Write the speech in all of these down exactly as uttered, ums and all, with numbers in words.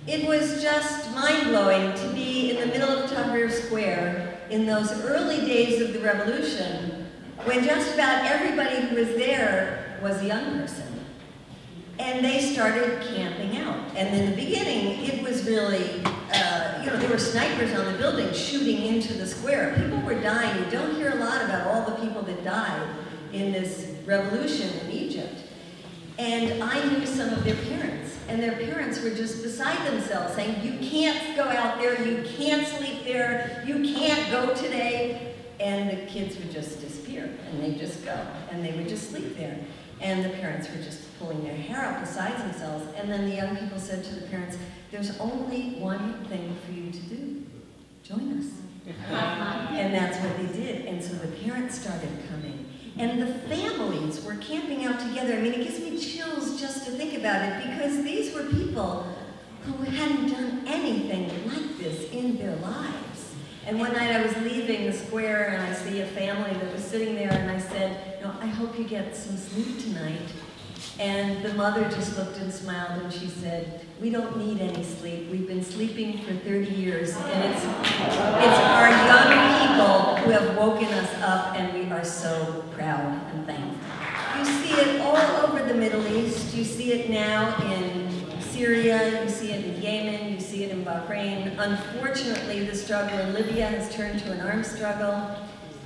It was just mind-blowing to be in the middle of Tahrir Square in those early days of the revolution, when just about everybody who was there was a young person. And they started camping out. And in the beginning, it was really, uh, you know, there were snipers on the building shooting into the square. People were dying. You don't hear a lot about all the people that died in this revolution in Egypt. And I knew some of their parents, and their parents were just beside themselves, saying, you can't go out there, you can't sleep there, you can't go today. And the kids would just disappear, and they'd just go, and they would just sleep there. And the parents were just pulling their hair out besides themselves. And then the young people said to the parents, there's only one thing for you to do. Join us. And that's what they did. And so the parents started coming. And the families were camping out together. I mean, it gives me chills just to think about it, because these were people who hadn't done anything like this in their lives. And one night I was leaving the square and I see a family that was sitting there, and I said, no, I hope you get some sleep tonight. And the mother just looked and smiled and she said, we don't need any sleep. We've been sleeping for thirty years, and it's, it's our young people who have woken us up, and we are so proud and thankful. You see it all over the Middle East. You see it now in Syria, you see it in Yemen, you see it in Bahrain. Unfortunately, the struggle in Libya has turned to an armed struggle.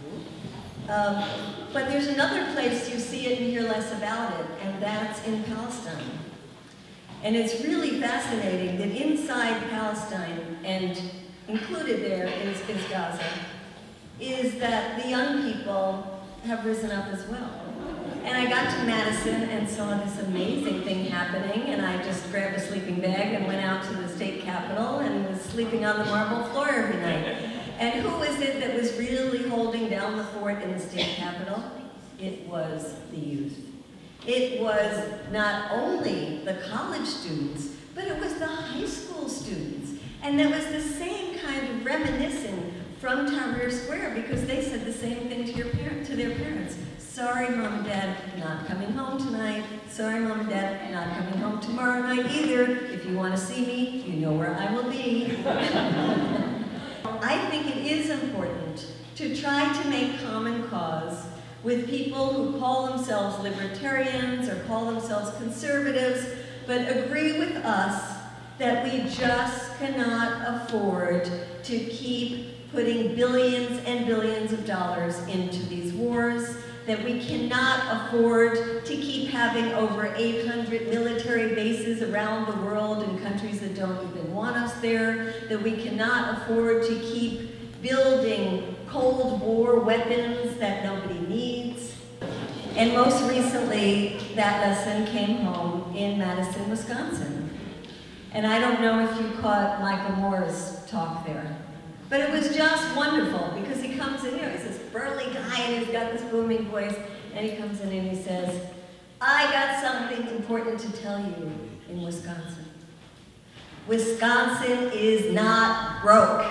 Um, but there's another place you see it and hear less about it, and that's in Palestine. And it's really fascinating that inside Palestine, and included there is, is Gaza, is that the young people have risen up as well. And I got to Madison and saw this amazing thing happening, and I just grabbed a sleeping bag and went out to the state capitol and was sleeping on the marble floor every night. And who was it that was really holding down the fort in the state capitol? It was the youth. It was not only the college students, but it was the high school students. And there was the same kind of reminiscing from Tahrir Square, because they said the same thing to, your parent, to their parents. Sorry, Mom and Dad, not coming home tonight. Sorry, Mom and Dad, not coming home tomorrow night either. If you want to see me, you know where I will be. I think it is important to try to make common cause with people who call themselves libertarians or call themselves conservatives, but agree with us that we just cannot afford to keep putting billions and billions of dollars into these wars, that we cannot afford to keep having over eight hundred military bases around the world in countries that don't even want us there, that we cannot afford to keep building Cold War weapons that nobody needs. And most recently, that lesson came home in Madison, Wisconsin. And I don't know if you caught Michael Moore's talk there, but it was just wonderful, because he comes in here, he's this burly guy and he's got this booming voice, and he comes in and he says, I got something important to tell you in Wisconsin. Wisconsin is not broke.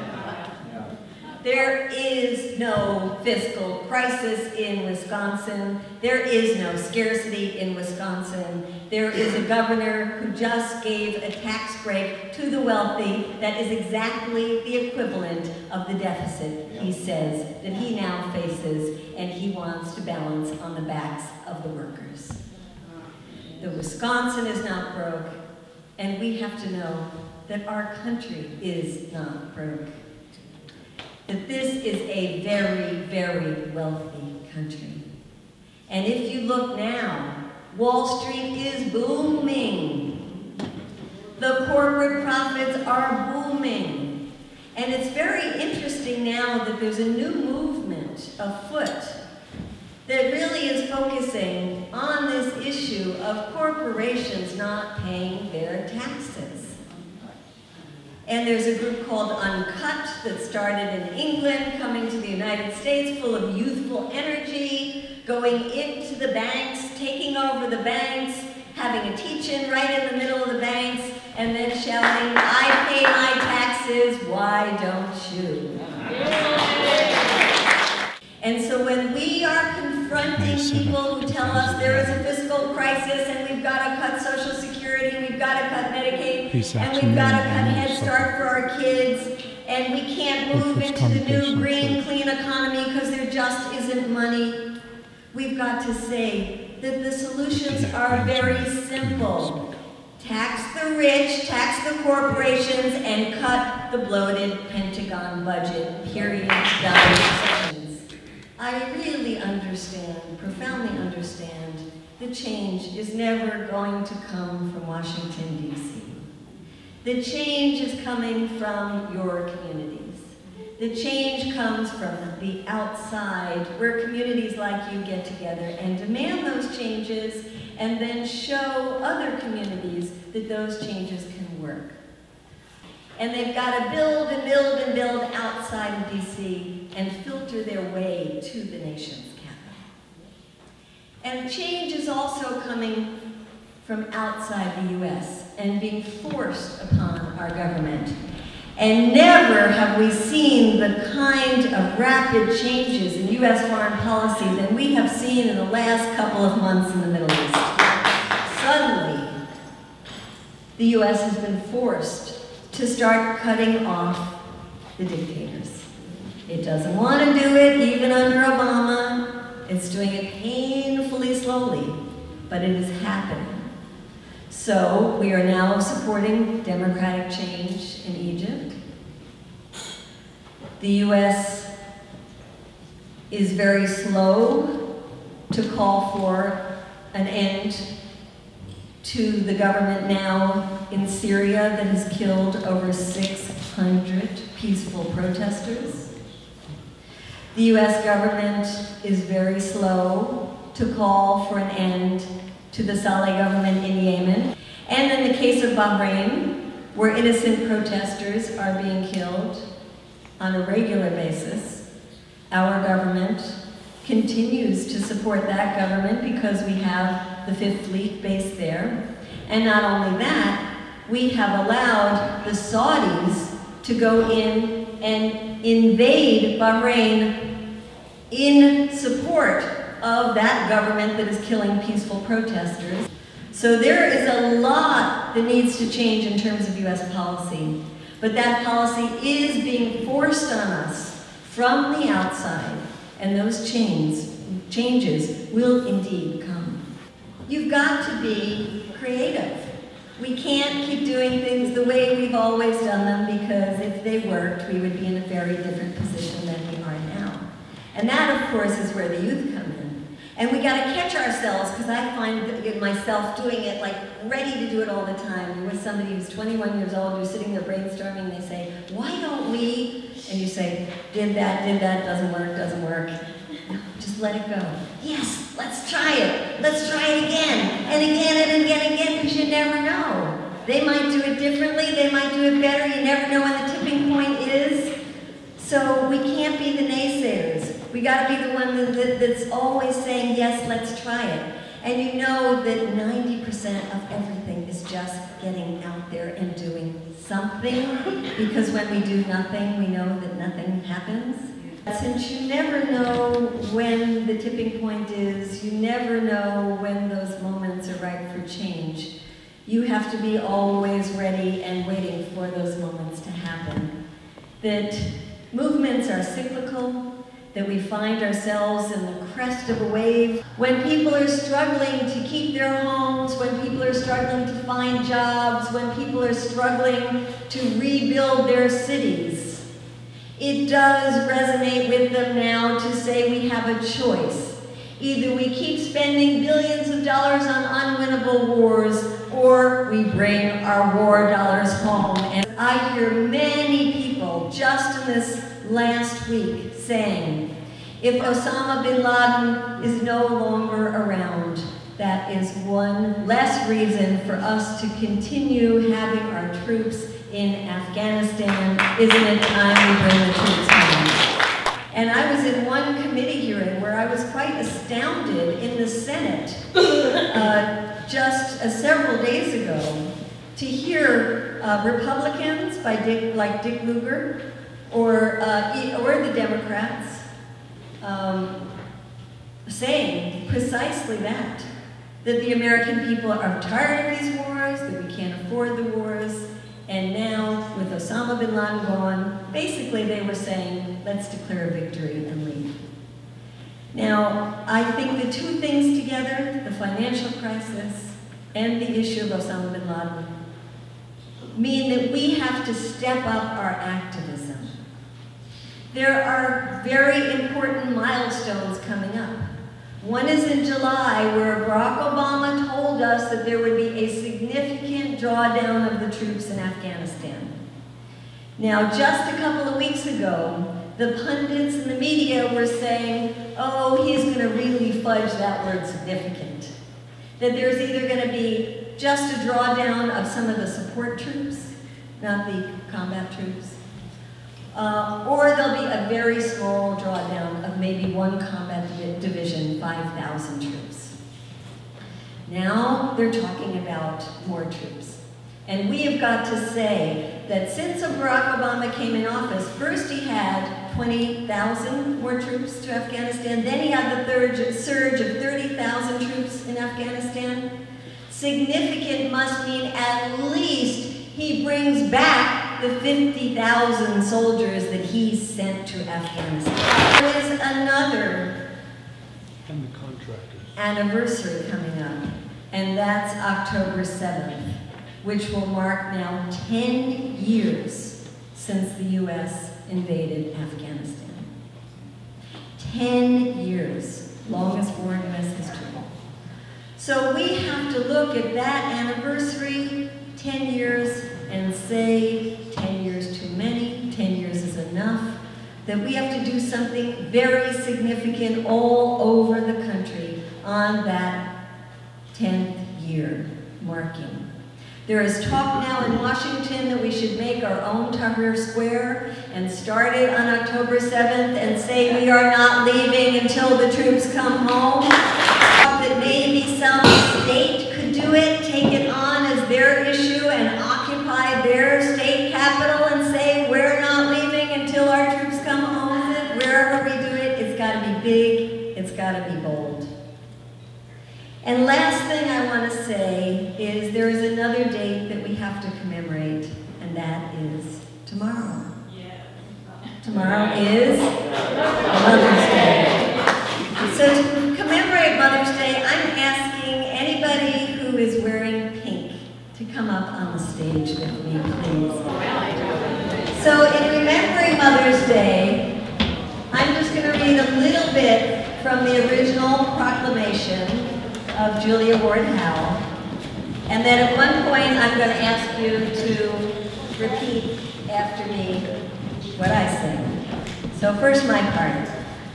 There is no fiscal crisis in Wisconsin. There is no scarcity in Wisconsin. There is a governor who just gave a tax break to the wealthy that is exactly the equivalent of the deficit, he says, that he now faces, and he wants to balance on the backs of the workers. The Wisconsin is not broke, and we have to know that our country is not broke. That this is a very, very wealthy country. And if you look now, Wall Street is booming. The corporate profits are booming. And it's very interesting now that there's a new movement afoot that really is focusing on this issue of corporations not paying their taxes. And there's a group called Uncut that started in England, coming to the United States, full of youthful energy, going into the banks, taking over the banks, having a teach-in right in the middle of the banks, and then shouting, I pay my taxes, why don't you? And so when we are confronting people who tell us there is a fiscal crisis and we've got to cut Social Security, we've got to cut Medicaid, Maine, and we've got to cut Head Start for our kids, and we can't move into the new green, clean economy because there just isn't money. We've got to say that the solutions are very simple. Tax the rich, tax the corporations, and cut the bloated Pentagon budget, period, done. I really understand, profoundly understand, the change is never going to come from Washington, D C The change is coming from your communities. The change comes from the outside, where communities like you get together and demand those changes, and then show other communities that those changes can work. And they've got to build and build and build outside of D C and filter their way to the nation's capital. And change is also coming from outside the U S and being forced upon our government. And never have we seen the kind of rapid changes in U S foreign policy that we have seen in the last couple of months in the Middle East. Suddenly, the U S has been forced to start cutting off the dictators. It doesn't want to do it, even under Obama. It's doing it painfully slowly, but it is happening. So we are now supporting democratic change in Egypt. The U S is very slow to call for an end to the government now in Syria that has killed over six hundred peaceful protesters. The U S government is very slow to call for an end to the Saleh government in Yemen. And in the case of Bahrain, where innocent protesters are being killed on a regular basis, our government continues to support that government because we have the Fifth Fleet based there. And not only that, we have allowed the Saudis to go in and invade Bahrain in support of that government that is killing peaceful protesters. So there is a lot that needs to change in terms of U S policy, but that policy is being forced on us from the outside, and those chains, changes will indeed come. You've got to be creative. We can't keep doing things the way we've always done them, because if they worked, we would be in a very different position than we are now. And that, of course, is where the youth come in. And we got to catch ourselves, because I find myself doing it, like ready to do it all the time. You're with somebody who's twenty-one years old, you're sitting there brainstorming, they say, why don't we? And you say, did that, did that, doesn't work, doesn't work. No, just let it go. Yes, let's try it. Let's try it again, and again, and again, and again, because you never know. They might do it differently, they might do it better, you never know when the tipping point is. So we can't be the naysayers. We got to be the one that, that, that's always saying, yes, let's try it. And you know that ninety percent of everything is just getting out there and doing something, because when we do nothing, we know that nothing happens. Since you never know when the tipping point is, you never know when those moments are ripe for change, you have to be always ready and waiting for those moments to happen. That movements are cyclical, that we find ourselves in the crest of a wave. When people are struggling to keep their homes, when people are struggling to find jobs, when people are struggling to rebuild their cities, it does resonate with them now to say we have a choice. Either we keep spending billions of dollars on unwinnable wars, or we bring our war dollars home. And I hear many people just in this last week saying, if Osama bin Laden is no longer around, that is one less reason for us to continue having our troops in Afghanistan. Isn't it time we bring the troops home? And I was in one committee hearing where I was quite astounded in the Senate uh, just uh, several days ago to hear uh, Republicans by Dick, like Dick Lugar, or, uh, or the Democrats um, saying precisely that, that the American people are tired of these wars, that we can't afford the wars, and now, with Osama bin Laden gone, basically they were saying, let's declare a victory and leave. Now, I think the two things together, the financial crisis and the issue of Osama bin Laden, mean that we have to step up our activism. There are very important milestones coming up. One is in July, where Barack Obama told us that there would be a significant drawdown of the troops in Afghanistan. Now, just a couple of weeks ago, the pundits and the media were saying, oh, he's going to really fudge that word significant. That there's either going to be just a drawdown of some of the support troops, not the combat troops, uh, or there'll be a very small drawdown of maybe one combat division, five thousand troops. Now they're talking about more troops. And we have got to say that since Barack Obama came in office, first he had twenty thousand more troops to Afghanistan, then he had the third surge of thirty thousand troops in Afghanistan. Significant must mean at least he brings back the fifty thousand soldiers that he sent to Afghanistan. There is another and the contractors. anniversary coming up, and that's October seventh, which will mark now ten years since the U S invaded Afghanistan. ten years, longest war in U S history. So we have to look at that anniversary, ten years, and say ten years too many, ten years is enough, that we have to do something very significant all over the country on that tenth year marking. There is talk now in Washington that we should make our own Tahrir Square and start it on October seventh and say we are not leaving until the troops come home. That maybe some state could do it, take it on as their issue and occupy their state capital and say we're not leaving until our troops come home with it. Wherever we do it, it's got to be big, it's got to be bold. And last thing I want to say is there is another date that we have to commemorate, and that is tomorrow. Yeah. Tomorrow is Mother's Day. So to commemorate Mother's Day, I'm asking anybody who is wearing pink to come up on the stage with me, please. So in remembering Mother's Day, I'm just going to read a little bit from the original proclamation of Julia Ward Howe, and then at one point I'm going to ask you to repeat after me what I say. So first my part.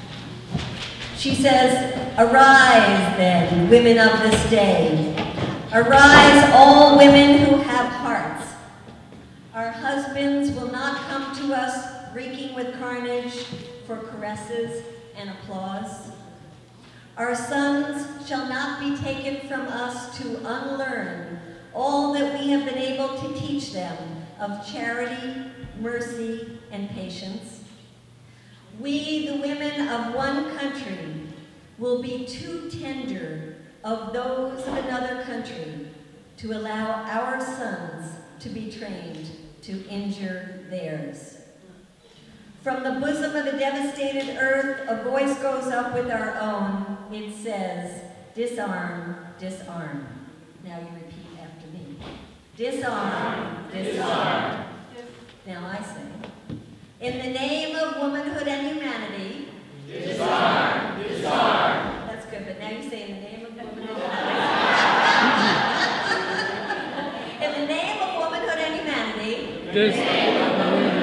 She says, "Arise then, women of this day. Arise, all women who have hearts. Our husbands will not come to us reeking with carnage for caresses and applause. Our sons shall not be taken from us to unlearn all that we have been able to teach them of charity, mercy, and patience. We, the women of one country, will be too tender of those of another country to allow our sons to be trained to injure theirs. From the bosom of a devastated earth, a voice goes up with our own. It says, disarm, disarm." Now you repeat after me. Disarm, disarm. Now I say, in the name of womanhood and humanity. Disarm, disarm. That's good, but now you say in the name of womanhood and humanity. In the name of womanhood and humanity. Disarm.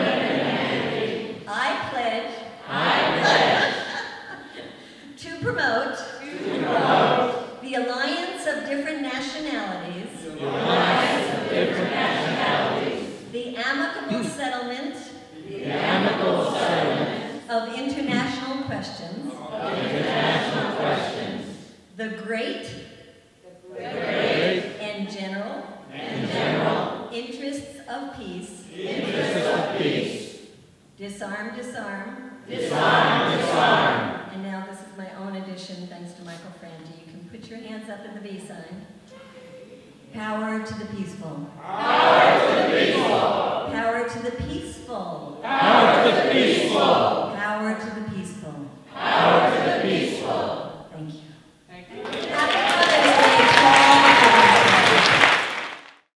I pledge, I pledge to promote, to promote the alliance of different nationalities, the alliance of different nationalities, the amicable settlement, the amicable settlement of international questions, of international questions, the great, the great and general, and general interests of peace, interests of peace. Disarm, disarm. Disarm, disarm. And now this is my own addition, thanks to Michael Franti. You can put your hands up in the V sign. Power to the peaceful. Power to the peaceful. Power to the peaceful. Power to the peaceful.